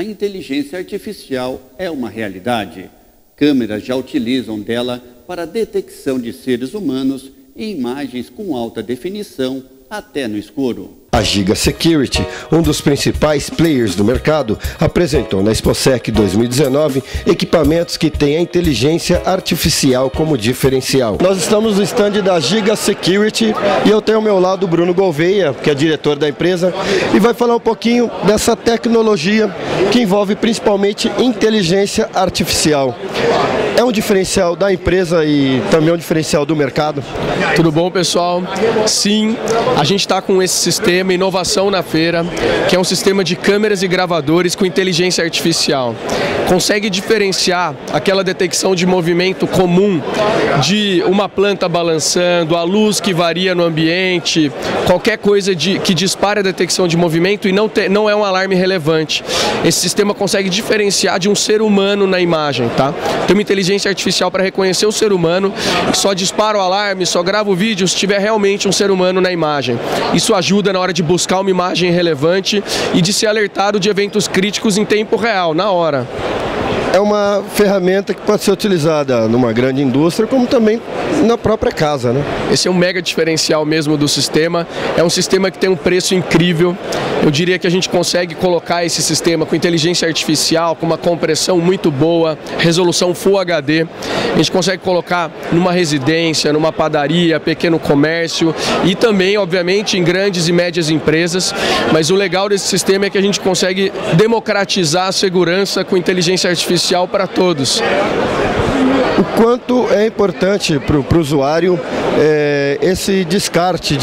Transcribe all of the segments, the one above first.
a inteligência artificial é uma realidade. Câmeras já utilizam dela para a detecção de seres humanos e imagens com alta definição, até no escuro. A Giga Security, um dos principais players do mercado, apresentou na ExpoSec 2019 equipamentos que têm a inteligência artificial como diferencial. Nós estamos no stand da Giga Security e eu tenho ao meu lado o Bruno Gouveia, que é diretor da empresa, e vai falar um pouquinho dessa tecnologia que envolve principalmente inteligência artificial. É um diferencial da empresa e também um diferencial do mercado? Tudo bom, pessoal? Sim, a gente está com esse sistema inovação na feira, que é um sistema de câmeras e gravadores com inteligência artificial. Consegue diferenciar aquela detecção de movimento comum de uma planta balançando, a luz que varia no ambiente, qualquer coisa que dispare a detecção de movimento e não é um alarme relevante. Esse sistema consegue diferenciar de um ser humano na imagem, tá? Tem uma inteligência artificial para reconhecer o ser humano, que só dispara o alarme, só grava o vídeo se tiver realmente um ser humano na imagem. Isso ajuda na hora de buscar uma imagem relevante e de ser alertado de eventos críticos em tempo real, na hora. É uma ferramenta que pode ser utilizada numa grande indústria, como também na própria casa, né? Esse é um mega diferencial mesmo do sistema. É um sistema que tem um preço incrível. Eu diria que a gente consegue colocar esse sistema com inteligência artificial, com uma compressão muito boa, resolução Full HD. A gente consegue colocar numa residência, numa padaria, pequeno comércio e também, obviamente, em grandes e médias empresas. Mas o legal desse sistema é que a gente consegue democratizar a segurança com inteligência artificial para todos. O quanto é importante para o usuário esse descarte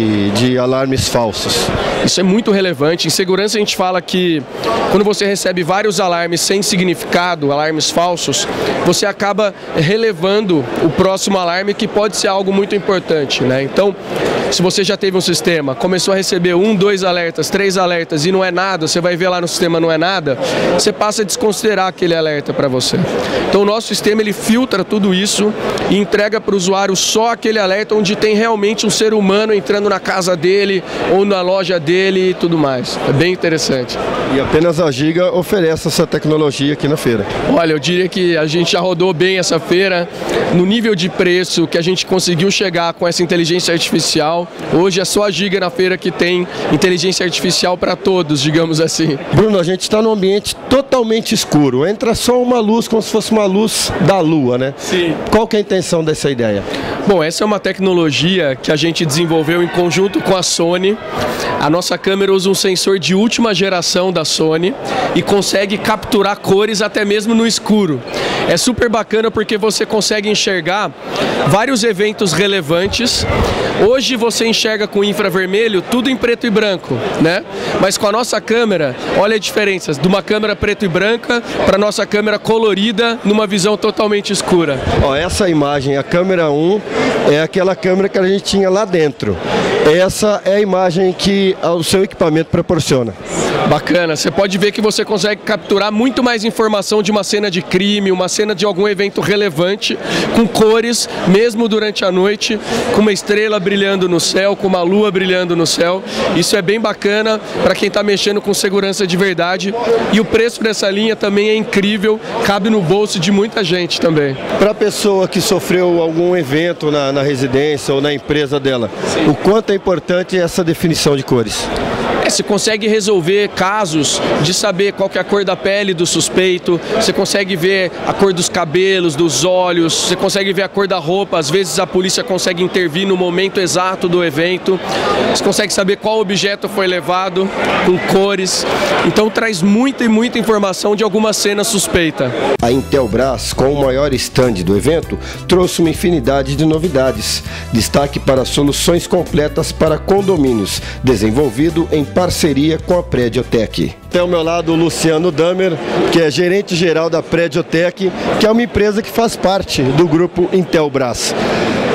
de alarmes falsos? Isso é muito relevante. Em segurança a gente fala que quando você recebe vários alarmes sem significado, alarmes falsos, você acaba relevando o próximo alarme, que pode ser algo muito importante, né? Então, se você já teve um sistema, começou a receber 1, 2 alertas, 3 alertas e não é nada, você vai ver lá no sistema não é nada, você passa a desconsiderar aquele alerta para você. Então o nosso sistema ele filtra tudo isso e entrega para o usuário só aquele alerta onde tem realmente um ser humano entrando na casa dele ou na loja dele e tudo mais. É bem interessante. E apenas a Giga oferece essa tecnologia aqui na feira. Olha, eu diria que a gente já rodou bem essa feira. No nível de preço que a gente conseguiu chegar com essa inteligência artificial, hoje é só a Giga na feira que tem inteligência artificial para todos, digamos assim. Bruno, a gente está num ambiente totalmente escuro. Entra só uma luz, como se fosse uma luz da lua, né? Sim. Qual que é a intenção dessa ideia? Bom, essa é uma tecnologia que a gente desenvolveu em conjunto com a Sony. A nossa câmera usa um sensor de última geração da Sony e consegue capturar cores até mesmo no escuro. É super bacana porque você consegue enxergar vários eventos relevantes. Hoje você enxerga com infravermelho tudo em preto e branco, né? Mas com a nossa câmera, olha a diferença de uma câmera preto e branca para a nossa câmera colorida numa visão totalmente escura. Ó, essa imagem, a câmera 1, é aquela câmera que a gente tinha lá dentro. Essa é a imagem que o seu equipamento proporciona. Bacana, você pode ver que você consegue capturar muito mais informação de uma cena de crime, uma cena de algum evento relevante, com cores, mesmo durante a noite, com uma estrela brilhando no céu, com uma lua brilhando no céu. Isso é bem bacana para quem está mexendo com segurança de verdade. E o preço dessa linha também é incrível, cabe no bolso de muita gente também. Para a pessoa que sofreu algum evento na residência ou na empresa dela, sim, o quanto é importante essa definição de cores? Você consegue resolver casos de saber qual que é a cor da pele do suspeito, você consegue ver a cor dos cabelos, dos olhos, você consegue ver a cor da roupa, às vezes a polícia consegue intervir no momento exato do evento, você consegue saber qual objeto foi levado, com cores, então traz muita e muita informação de alguma cena suspeita. A Intelbras, com o maior stand do evento, trouxe uma infinidade de novidades. Destaque para soluções completas para condomínios, desenvolvido em parceria com a Prediotec. Tem ao meu lado o Luciano Damer, que é gerente geral da Prediotec, que é uma empresa que faz parte do grupo Intelbras.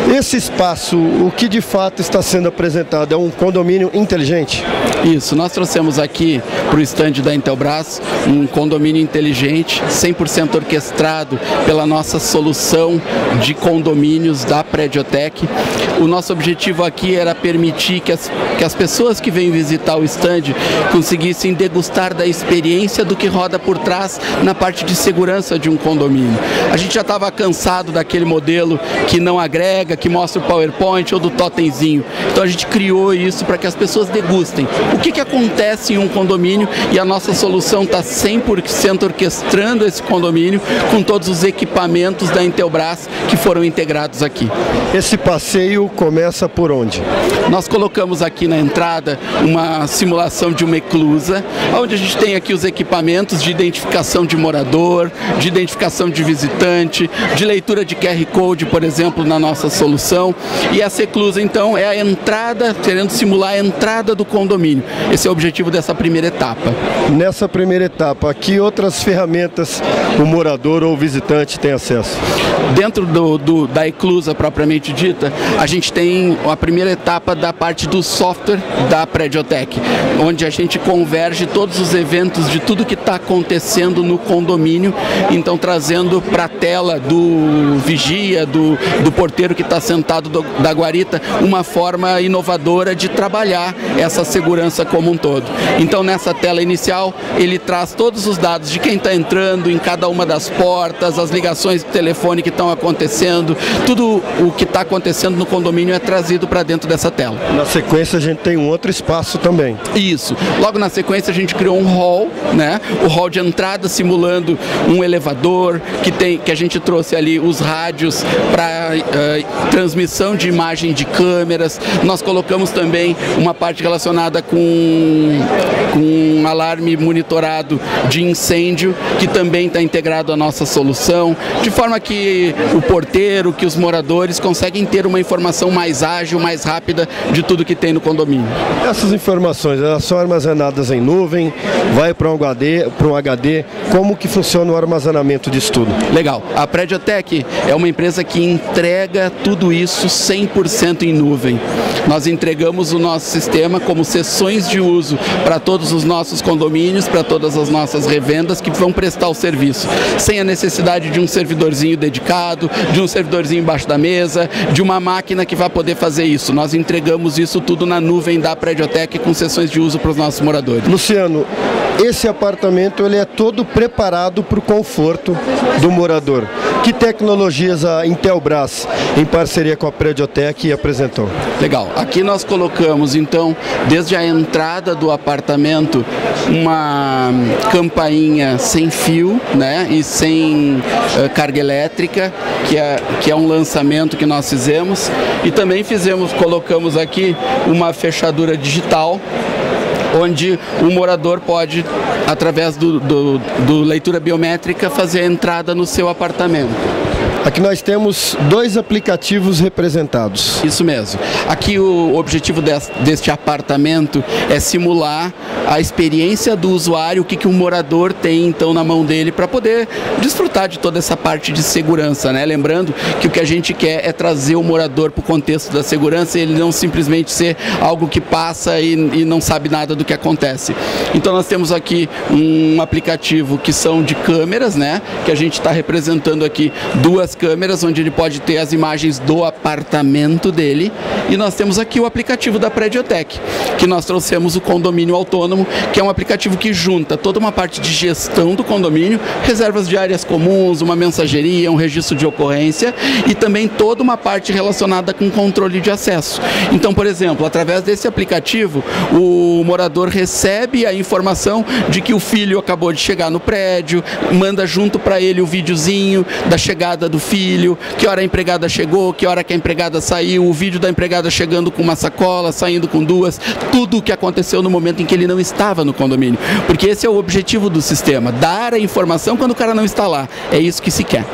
Esse espaço, o que de fato está sendo apresentado, é um condomínio inteligente? Isso, nós trouxemos aqui para o estande da Intelbras um condomínio inteligente, 100% orquestrado pela nossa solução de condomínios da Prediotec. O nosso objetivo aqui era permitir que as pessoas que vêm visitar o estande conseguissem degustar da experiência do que roda por trás na parte de segurança de um condomínio. A gente já estava cansado daquele modelo que não agrega, que mostra o PowerPoint ou do totemzinho. Então a gente criou isso para que as pessoas degustem o que acontece em um condomínio, e a nossa solução está 100% orquestrando esse condomínio com todos os equipamentos da Intelbras que foram integrados aqui. Esse passeio começa por onde? Nós colocamos aqui na entrada uma simulação de uma eclusa, onde a gente tem aqui os equipamentos de identificação de morador, de identificação de visitante, de leitura de QR Code, por exemplo, na nossa solução. E essa eclusa, então, é a entrada, querendo simular a entrada do condomínio. Esse é o objetivo dessa primeira etapa. Nessa primeira etapa, a que outras ferramentas o morador ou o visitante tem acesso? Dentro da eclusa propriamente dita, a gente tem a primeira etapa da parte do software da Prediotec, onde a gente converge todos os eventos de tudo que está acontecendo no condomínio, então trazendo para a tela do vigia, do porteiro que está sentado da guarita, uma forma inovadora de trabalhar essa segurança como um todo. Então nessa tela inicial ele traz todos os dados de quem está entrando em cada uma das portas, as ligações de telefone que estão acontecendo, tudo o que está acontecendo no condomínio é trazido para dentro dessa tela. Na sequência a gente tem um outro espaço também. Isso. Logo na sequência a gente criou um hall, né? O hall de entrada simulando um elevador, que a gente trouxe ali os rádios para transmissão de imagem de câmeras. Nós colocamos também uma parte relacionada com um alarme monitorado de incêndio, que também está integrado à nossa solução, de forma que o porteiro, que os moradores conseguem ter uma informação mais ágil, mais rápida de tudo que tem no condomínio. Essas informações, elas são armazenadas em nuvem, vai para um HD, como que funciona o armazenamento disso tudo? Legal. A Prediotec é uma empresa que entrega tudo isso 100% em nuvem. Nós entregamos o nosso sistema como sessões de uso para todos os nossos condomínios, para todas as nossas revendas que vão prestar o serviço, sem a necessidade de um servidorzinho dedicado, de um servidorzinho embaixo da mesa, de uma máquina que vai poder fazer isso. Nós entregamos isso tudo na nuvem da Prediotec com sessões de uso para os nossos moradores. Luciano, esse apartamento ele é todo preparado para o conforto do morador. Que tecnologias a Intelbras, em parceria com a Prediotec, apresentou? Legal. Aqui nós colocamos, então, desde a entrada do apartamento, uma campainha sem fio, né, e sem carga elétrica, que é um lançamento que nós fizemos. E também colocamos aqui uma fechadura digital, onde o morador pode, através do leitura biométrica, fazer a entrada no seu apartamento. Aqui nós temos dois aplicativos representados. Isso mesmo. Aqui o objetivo deste apartamento é simular a experiência do usuário, o que um morador tem então na mão dele para poder desfrutar de toda essa parte de segurança, né? Lembrando que o que a gente quer é trazer o morador para o contexto da segurança e ele não simplesmente ser algo que passa e não sabe nada do que acontece. Então nós temos aqui um aplicativo que são de câmeras, né? Que a gente está representando aqui duas câmeras, onde ele pode ter as imagens do apartamento dele. E nós temos aqui o aplicativo da Prediotec, que nós trouxemos o condomínio autônomo, que é um aplicativo que junta toda uma parte de gestão do condomínio, reservas de áreas comuns, uma mensageria, um registro de ocorrência e também toda uma parte relacionada com controle de acesso. Então, por exemplo, através desse aplicativo, o morador recebe a informação de que o filho acabou de chegar no prédio, manda junto para ele o videozinho da chegada do filho, que hora a empregada chegou, que hora que a empregada saiu, o vídeo da empregada chegando com uma sacola, saindo com duas, tudo o que aconteceu no momento em que ele não estava no condomínio. Porque esse é o objetivo do sistema, dar a informação quando o cara não está lá. É isso que se quer.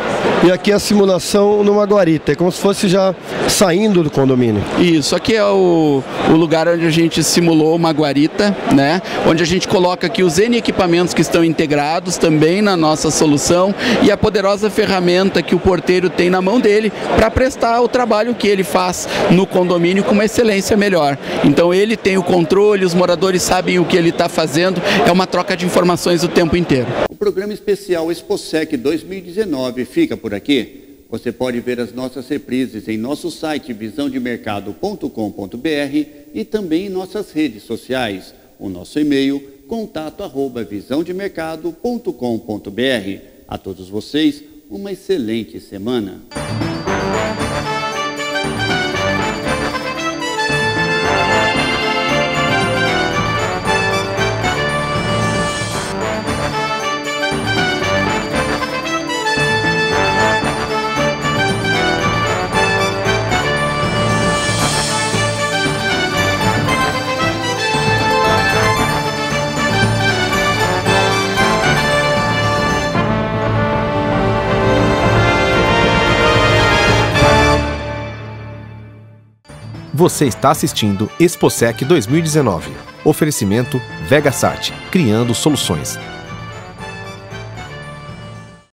E aqui a simulação numa guarita, é como se fosse já saindo do condomínio. Isso, aqui é o lugar onde a gente simulou uma guarita, né? Onde a gente coloca aqui os N equipamentos que estão integrados também na nossa solução e a poderosa ferramenta que o porteiro tem na mão dele para prestar o trabalho que ele faz no condomínio com uma excelência melhor. Então ele tem o controle, os moradores sabem o que ele está fazendo, é uma troca de informações o tempo inteiro. O programa especial Exposec 2019 fica por aqui. Você pode ver as nossas reprises em nosso site visãodemercado.com.br e também em nossas redes sociais. O nosso e-mail contato@visãodemercado.com.br. A todos vocês, uma excelente semana. Você está assistindo Exposec 2019. Oferecimento VegaSat, criando soluções.